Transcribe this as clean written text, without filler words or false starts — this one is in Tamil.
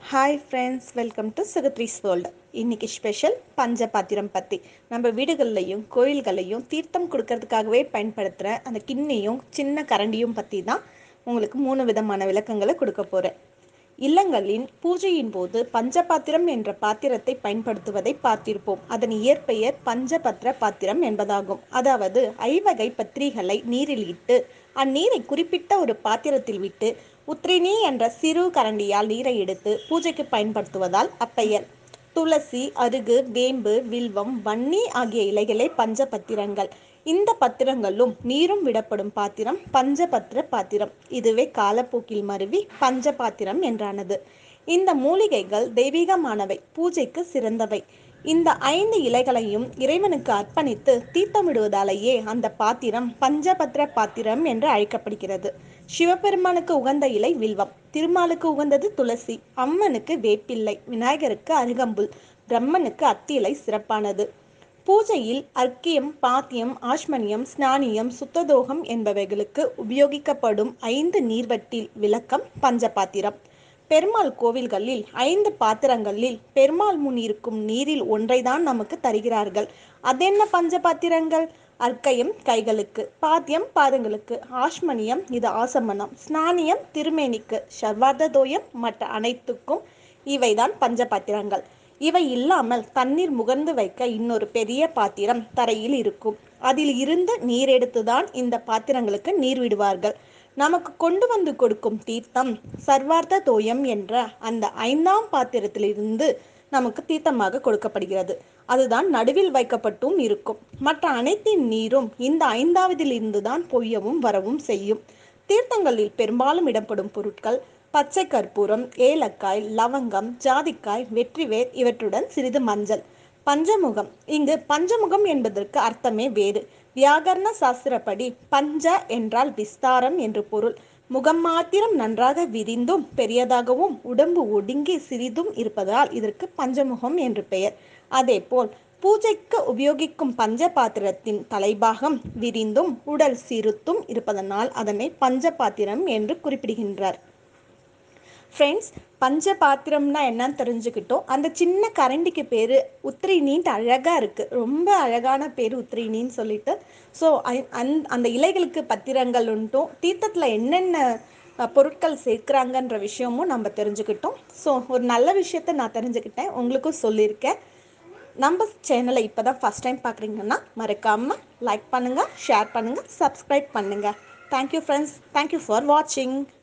Hi friends, welcome to Sugathri's world. இன்றைக்கி ஸ்பெஷல் பஞ்சபாத்திரம் பற்றி. நம்ம வீடுகள்லையும் கோயில்கள்லையும் தீர்த்தம் கொடுக்கறதுக்காகவே பயன்படுத்துகிற அந்த கிண்ணியும் சின்ன கரண்டியும் பற்றி தான் உங்களுக்கு 3 விதமான விளக்கங்களை கொடுக்க போகிறேன். இல்லங்களின் பூஜையின் போது பஞ்சபாத்திரம் என்ற பாத்திரத்தை பயன்படுத்துவதை பார்த்திருப்போம். அதன் இயற்பெயர் பஞ்சபத்திர பாத்திரம் என்பதாகும். அதாவது ஐவகை பத்திரிகளை நீரில் இட்டு அந்நீரை குறிப்பிட்ட ஒரு பாத்திரத்தில் விட்டு உத்ரினி என்ற சிறு கரண்டியால் நீரை எடுத்து பூஜைக்கு பயன்படுத்துவதால் அப்பெயர். துளசி, அருகு, வேம்பு, வில்வம், வன்னி ஆகிய இலைகளே பஞ்சபத்திரங்கள். இந்த பத்திரங்களும் நீரும் விடப்படும் பாத்திரம் பஞ்சபத்திர பாத்திரம். இதுவே காலப்போக்கில் மருவி பஞ்சபாத்திரம் என்றானது. இந்த மூலிகைகள் தெய்வீகமானவை, பூஜைக்கு சிறந்தவை. இந்த 5 இலைகளையும் இறைவனுக்கு அர்ப்பணித்து தீர்த்தமிடுவதாலேயே அந்த பாத்திரம் பஞ்சபத்திர பாத்திரம் என்று அழைக்கப்படுகிறது. சிவபெருமானுக்கு உகந்த இலை வில்வம், திருமாலுக்கு உகந்தது துளசி, அம்மனுக்கு வேப்பிள்ளை, விநாயகருக்கு அருகம்புல், பிரம்மனுக்கு அத்தி இலை சிறப்பானது. பூஜையில் அர்க்கியம், பாத்தியம், ஆஷ்மனியம், ஸ்நானியம், சுத்ததோகம் என்பவைகளுக்கு உபயோகிக்கப்படும் 5 நீர்வட்டில் விளக்கம் பஞ்சபாத்திரம். பெருமாள் கோவில்களில் 5 பாத்திரங்களில் பெருமாள் முன் இருக்கும் நீரில் ஒன்றைதான் நமக்கு தருகிறார்கள். அதென்ன பஞ்சபாத்திரங்கள்? அர்க்கயம் கைகளுக்கு, பாத்தியம் பாதங்களுக்கு, ஆஷ்மனியம் இது ஆசமனம், ஸ்நானியம் திருமேனிக்கு, சர்வார்த்ததோயம் மற்ற அனைத்துக்கும். இவைதான் பஞ்சபாத்திரங்கள். இவை இல்லாமல் தண்ணீர் முகர்ந்து வைக்க இன்னொரு பெரிய பாத்திரம் தரையில் இருக்கும். அதில் இருந்து நீர் எடுத்துதான் இந்த பாத்திரங்களுக்கு நீர் விடுவார்கள். நமக்கு கொண்டு வந்து கொடுக்கும் தீர்த்தம் சர்வார்த்த தோயம் என்ற அந்த 5ஆம் பாத்திரத்திலிருந்து நமக்கு தீர்த்தமாக கொடுக்கப்படுகிறது. அதுதான் நடுவில் வைக்கப்பட்டும் இருக்கும். மற்ற அனைத்தின் நீரும் இந்த 5ஆவதில் இருந்துதான் பொய்யவும் வரவும் செய்யும். தீர்த்தங்களில் பெரும்பாலும் இடப்படும் பொருட்கள் பச்சை கற்பூரம், ஏலக்காய், லவங்கம், ஜாதிக்காய், வெற்றிவேர் இவற்றுடன் சிறிது மஞ்சள். பஞ்சமுகம். இங்கு பஞ்சமுகம் என்பதற்கு அர்த்தமே வேறு. வியாகரண சாஸ்திரப்படி பஞ்ச என்றால் விஸ்தாரம் என்று பொருள். முகம் மாத்திரம் நன்றாக விரிந்தும் பெரியதாகவும் உடம்பு ஒடுங்கி சிறிதும் இருப்பதால் இதற்கு பஞ்சமுகம் என்று பெயர். அதேபோல் பூஜைக்கு உபயோகிக்கும் பஞ்ச பாத்திரத்தின் தலைபாகம் விரிந்தும் உடல் சிறுத்தும் இருப்பதனால் அதனை பஞ்சபாத்திரம் என்று குறிப்பிடுகின்றார். ஃப்ரெண்ட்ஸ், பஞ்ச பாத்திரம்னா என்னன்னு தெரிஞ்சுக்கிட்டோம். அந்த சின்ன கரண்டிக்கு பேர் உத்ரினின்ட்டு அழகாக இருக்குது. ரொம்ப அழகான பேர் உத்ரினின்னு சொல்லிட்டு. ஸோ அந்த இலைகளுக்கு பத்திரங்கள் உண்டும், தீர்த்தத்தில் என்னென்ன பொருட்கள் சேர்க்குறாங்கன்ற விஷயமும் நம்ம தெரிஞ்சுக்கிட்டோம். ஸோ ஒரு நல்ல விஷயத்த நான் தெரிஞ்சுக்கிட்டேன், உங்களுக்கும் சொல்லியிருக்கேன். நம்ம சேனலை இப்போ தான் ஃபஸ்ட் டைம் பார்க்குறீங்கன்னா மறக்காமல் லைக் பண்ணுங்கள், ஷேர் பண்ணுங்கள், சப்ஸ்கிரைப் பண்ணுங்கள். தேங்க்யூ ஃப்ரெண்ட்ஸ், தேங்க்யூ ஃபார் வாட்சிங்.